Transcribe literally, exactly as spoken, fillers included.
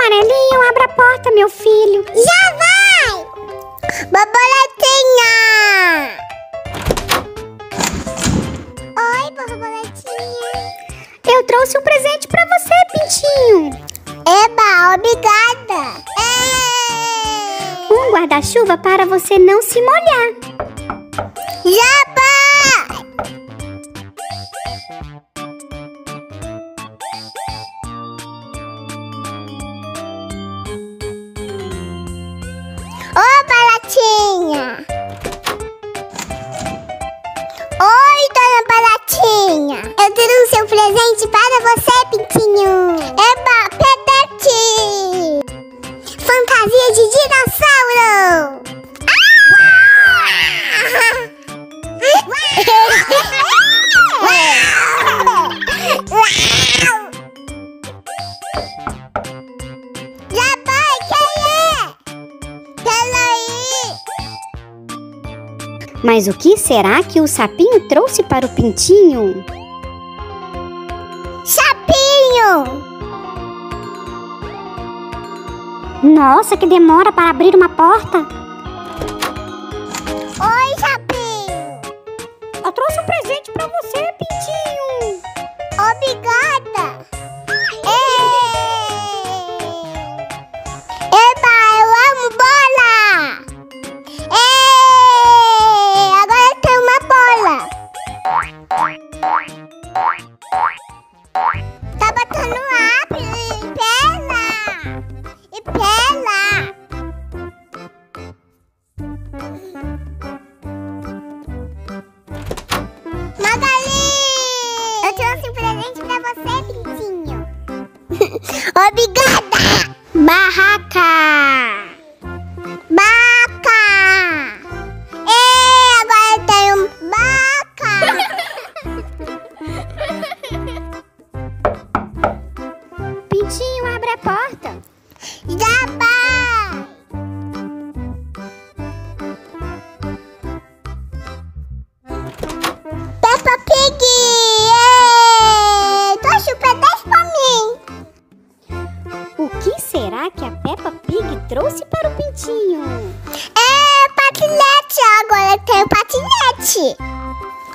Amarelinho, abra a porta, meu filho. Já vai! Borboletinha! Oi, borboletinha. Eu trouxe um presente pra você, Pintinho. Eba, obrigada. É... Um guarda-chuva para você não se molhar. Já vai! Ô, Baratinha! Oi, dona Baratinha! Eu trouxe um presente para você, Pintinho! Eba, pedete! Fantasia de dinossauro! Já vai, quem é? Peraí! Mas o que será que o sapinho trouxe para o Pintinho? Sapinho! Nossa, que demora para abrir uma porta. Oi, sapinho! Eu trouxe um presente para você, Pintinho. Obrigada! Ei! Eba, eu amo bola! Ei! Agora eu tenho uma bola! Tá botando água e pela! E pela! Magali! Eu trouxe um presente pra você, Pintinho. Obrigada! Barraca. Baca! É, agora eu tenho baca! Pintinho, abre a porta. Já vai! Peppa Pig! É, trouxe o pedaço pra mim! O que será que a Peppa Pig trouxe para o Pintinho? É, patinete! Agora eu tenho patinete!